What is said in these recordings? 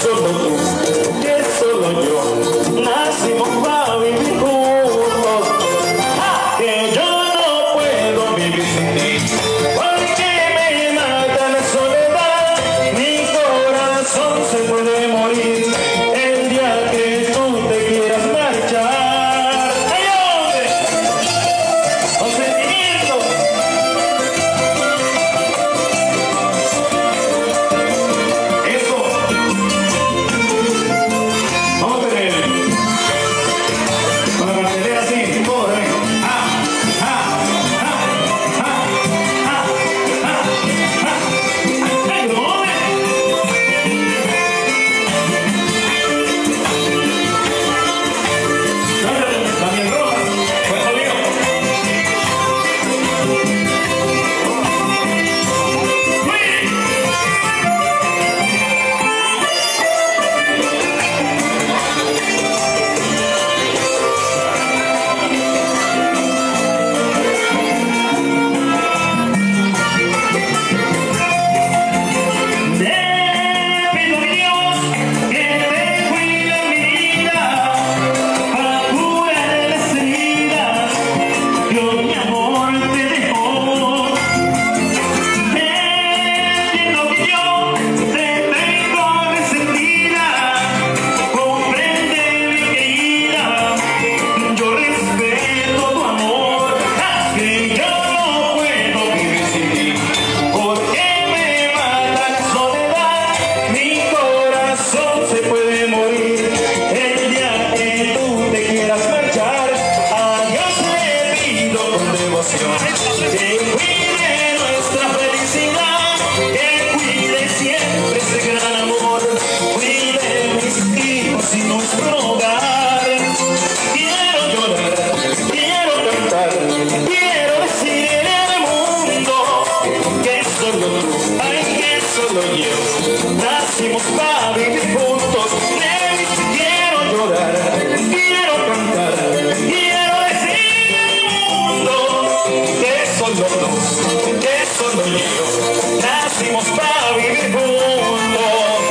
solo tú, que solo yo, nacimos para vivir juntos. Que yo no puedo vivir sin ti, porque me mata la soledad. Mi corazón se puede morir el día que tú te quieras marchar. ¡Ay, hombre! ¡Con sentimiento! Eso. Vamos a tener con la cartelera así, todo, que cuide nuestra felicidad, que cuide siempre este gran amor, cuide mis hijos y nuestro hogar. Quiero llorar, quiero cantar, quiero decirle al mundo que solo tú, ay, que solo yo, nacimos para vivir juntos. Quiero llorar, quiero cantar, quiero decirle al mundo que solo tú, que solo yo, nacimos para vivir juntos.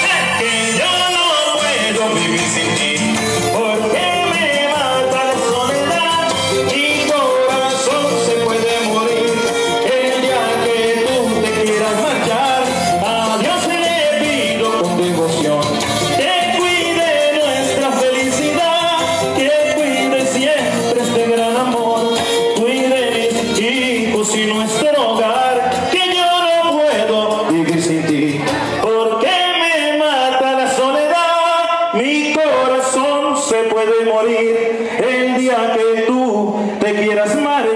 Que yo no puedo vivir sin ti, porque me mata la soledad. Mi corazón se puede morir el día que tú te quieras marchar. A Dios le pido con devoción que cuide nuestra felicidad, que cuide siempre este gran amor, cuide mis hijos y nuestro hogar. Que yo no puedo vivir sin ti, porque me mata la soledad. Mi corazón se puede morir el día que tú te quieras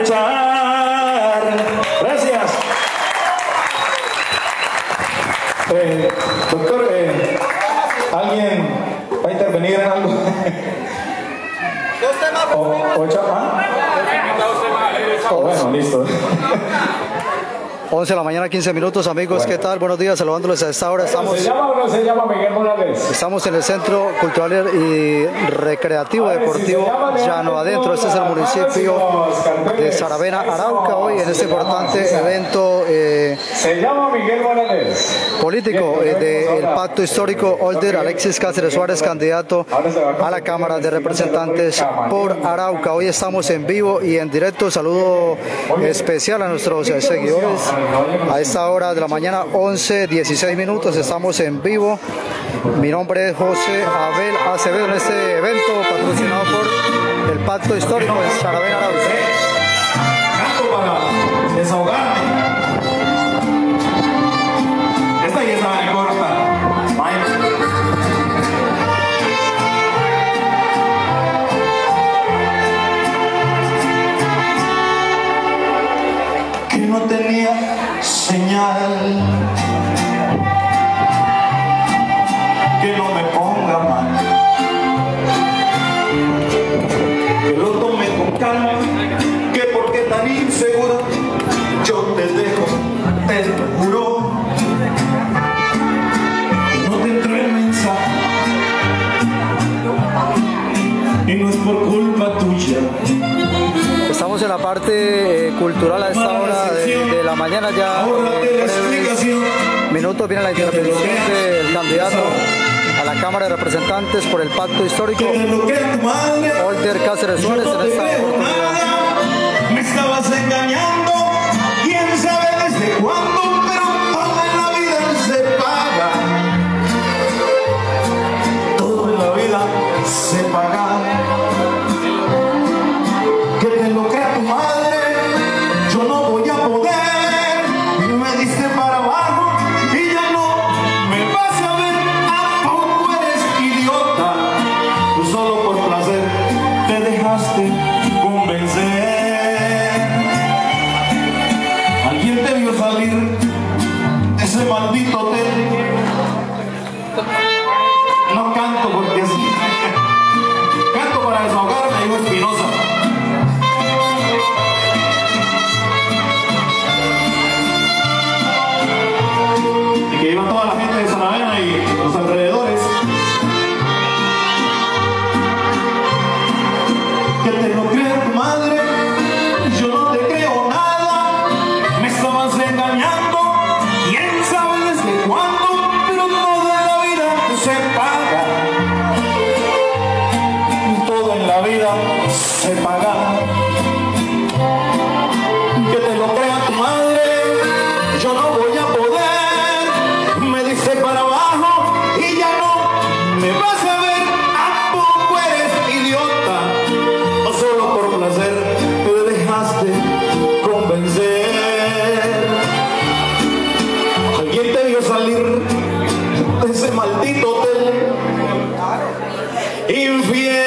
marchar. Gracias. Doctor, ¿alguien va a intervenir en algo? Bueno, listo. 11 de la mañana, 15 minutos, amigos, bueno. ¿Qué tal? Buenos días, saludándoles a esta hora. Estamos, ¿se llama o no se llama Miguel Morales? Estamos en el Centro Cultural y Recreativo Deportivo Llano Adentro. Este es el municipio de Saravena, Arauca, hoy en este importante evento se llama Miguel Morales, político del Pacto Histórico. Older Alexis Cáceres Suárez, candidato a la Cámara de Representantes por Arauca. Hoy estamos en vivo y en directo. Saludo especial a nuestros seguidores. A esta hora de la mañana, 11:16 minutos, estamos en vivo. Mi nombre es José Abel Acevedo en este evento patrocinado por el Pacto Histórico de Saravena, Arauca. Canto para desahogarme. Esta ya está corta. Que no tenía señal, que no me ponga mal, que lo tome con calma, que porque tan inseguro yo te dejo, te lo juro, que no te entró el mensaje y no es por culpa tuya. Estamos en la parte cultural a esta hora de la mañana, ya minutos viene la intervención del candidato Cámara de Representantes por el Pacto Histórico, Older Cáceres Suárez, en esta oportunidad. Me estabas engañando, quién sabe desde cuándo, pero todo en la vida se paga. Todo en la vida se paga. Que te lo crea tu madre, yo no voy a poder. Me diste para abajo y ya no me vas a ver. ¿A poco eres idiota? Tú solo por placer te dejaste convencer. Alguien te vio salir de ese maldito hotel. No canto porque sí. Canto para desahogarme, dijo Espinosa. Y que iba toda la gente de Saravena y los alrededores. Que te lo crea tu madre, yo no te creo nada. Me estabas engañando, quién sabe desde cuándo, pero toda la vida se paga. Todo en la vida se paga. Que te lo crea tu madre, yo no voy a poder. Me dice para abajo y ya no me vas a ver. ¿A poco eres idiota? O solo por placer te dejaste convencer. Alguien te vio salir de ese maldito hotel. Infiel,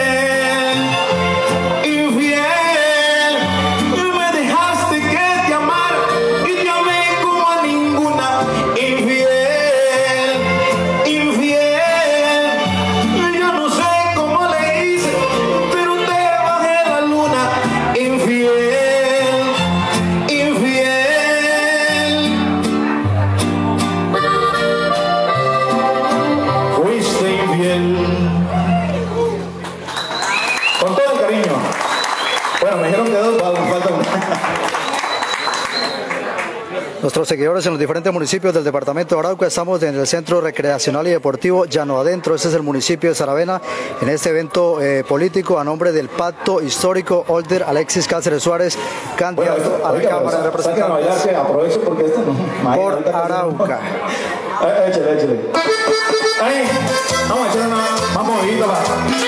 infiel, me dejaste que te amara y te amé como a ninguna. Infiel, infiel, yo no sé cómo le hice, pero te bajé la luna. Infiel, infiel, fuiste infiel. Con todo el cariño. Bueno, me dijeron que dos, falta una. Nuestros seguidores en los diferentes municipios del departamento de Arauca, estamos en el Centro Recreacional y Deportivo Llano Adentro. Este es el municipio de Saravena, en este evento político a nombre del Pacto Histórico Older Alexis Cáceres Suárez, candidato a la Cámara de Representantes Aprovecho porque esto no. por Arauca. Échale, échale. Ahí, vamos a echarle una. Vamos, movidito, va.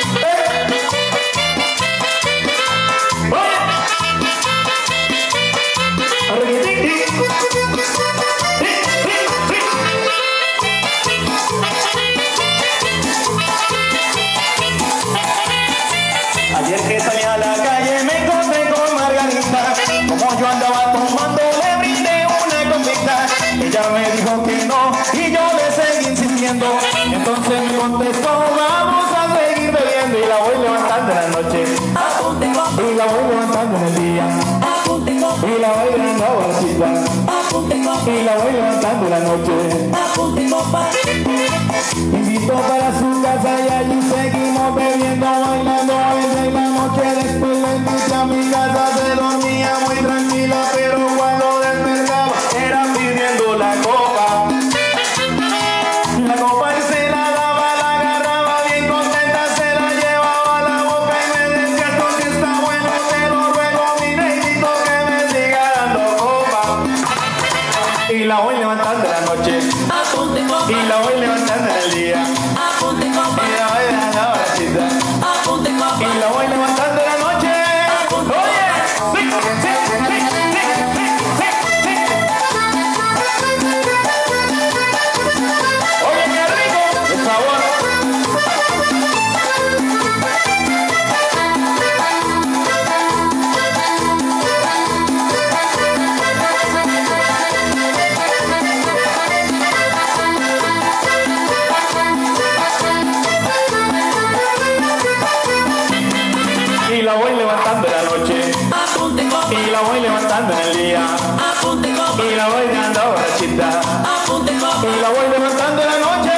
Ayer que salí a la calle me encontré con Margarita. Como yo andaba tomando le brindé una copita. Ella me dijo que no y yo le seguí insistiendo. Entonces me contestó, vamos a seguir bebiendo. Y la voy levantando en la noche y la voy levantando en el día y la voy dando borrachita y la voy levantando en la noche. Invito para su casa y allí seguimos bebiendo, bailando a veces en la noche. Después le invité a mi casa, se dormía muy tranquila, pero cuando despertaba era pidiendo la copa. La copa y se la daba, la agarraba bien contenta, se la llevaba a la boca y me decía, esto que está bueno, te lo ruego mi negrito que me siga dando copa. Y la voy levantando en la noche y la voy levantando en el día y la voy dando borrachita y la voy levantando en la noche. Oye, sí, sí, sí, sí, sí, sí. Oye, qué rico el sabor. Y la voy levantando en la noche y la voy levantando en el día y la voy dando borrachita y la voy levantando en la noche.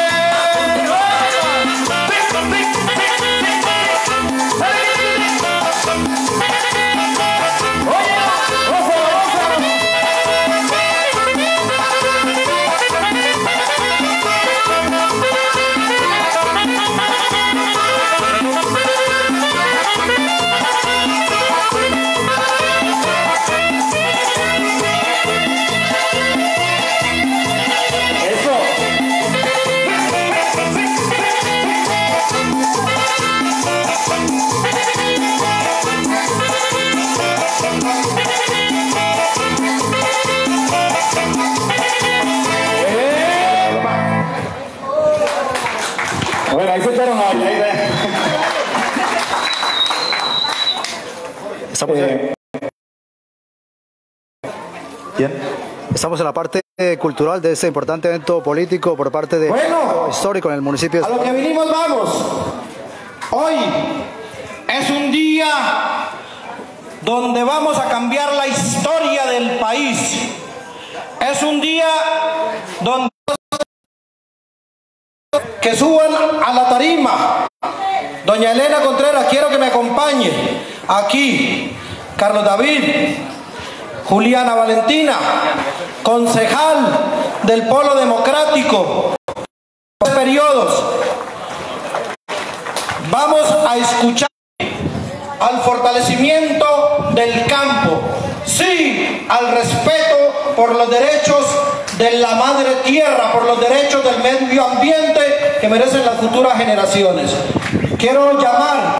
Oye, Bueno, ahí se echaron a bailar. Estamos en la parte cultural de este importante evento político por parte de histórico en el municipio. A lo que vinimos vamos. Hoy es un día donde vamos a cambiar la historia del país. Es un día donde que suban a la tarima. Doña Elena Contreras, quiero que me acompañe. Aquí, Carlos David, Juliana Valentina, concejal del Polo Democrático, periodos. Vamos a escuchar al fortalecimiento del campo, sí al respeto por los derechos de la madre tierra, por los derechos del medio ambiente que merecen las futuras generaciones. Quiero llamar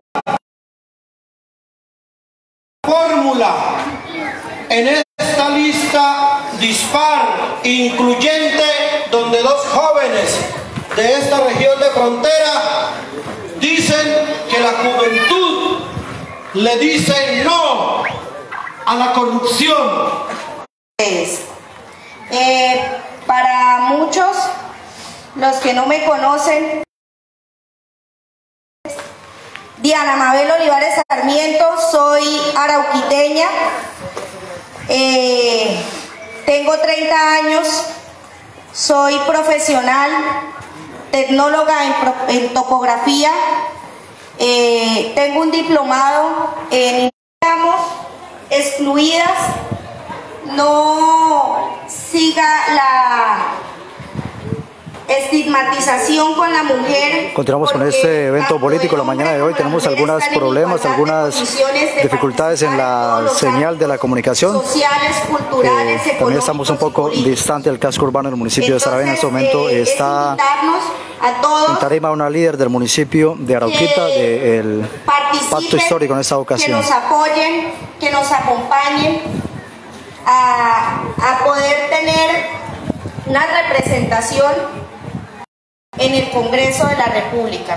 fórmula en esta lista dispar, incluyente, donde dos jóvenes de esta región de frontera dicen que la juventud le dice no a la corrupción. Para muchos, los que no me conocen, Diana Mabel Olivares Sarmiento, soy arauquiteña, tengo 30 años, soy profesional, tecnóloga en topografía, tengo un diplomado en excluidas, no siga la estigmatización con la mujer. Continuamos con este evento político la mañana de hoy. Tenemos algunos problemas, algunas dificultades en la señal de la comunicación. Sociales, culturales, también estamos un poco distante del casco urbano del municipio de Saravena. En este momento está en tarima una líder del municipio de Arauquita del pacto histórico en esta ocasión. Que nos apoyen, que nos acompañen a poder tener una representación en el Congreso de la República.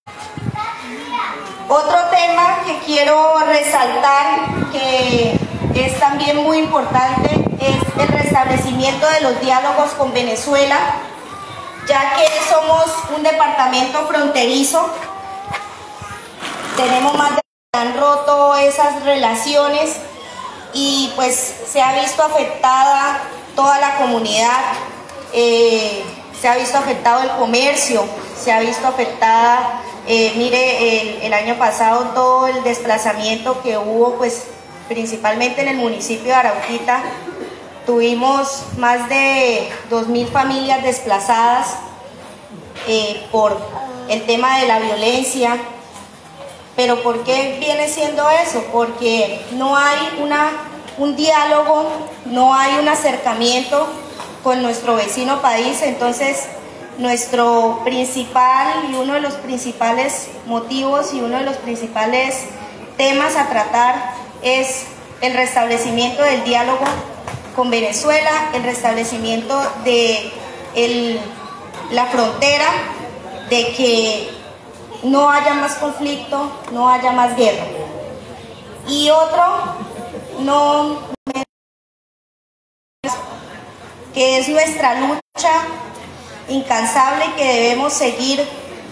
Otro tema que quiero resaltar, que es también muy importante, es el restablecimiento de los diálogos con Venezuela, ya que somos un departamento fronterizo, tenemos más de han roto esas relaciones y pues se ha visto afectada toda la comunidad, se ha visto afectado el comercio, se ha visto afectada, mire, el año pasado todo el desplazamiento que hubo, pues principalmente en el municipio de Arauquita, tuvimos más de 2.000 familias desplazadas por el tema de la violencia. ¿Pero por qué viene siendo eso? Porque no hay un diálogo, no hay un acercamiento con nuestro vecino país. Entonces nuestro principal y uno de los principales motivos y uno de los principales temas a tratar es el restablecimiento del diálogo con Venezuela, el restablecimiento de la frontera, de que no haya más conflicto, no haya más guerra. Y otro, que es nuestra lucha incansable que debemos seguir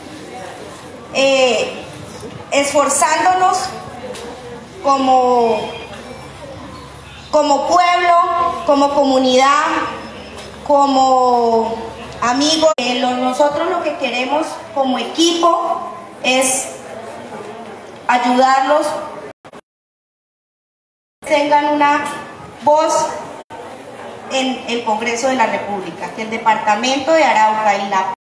esforzándonos como pueblo, como comunidad, como amigos. Nosotros lo que queremos como equipo es ayudarlos, tengan una voz en el Congreso de la República, que el departamento de Arauca y la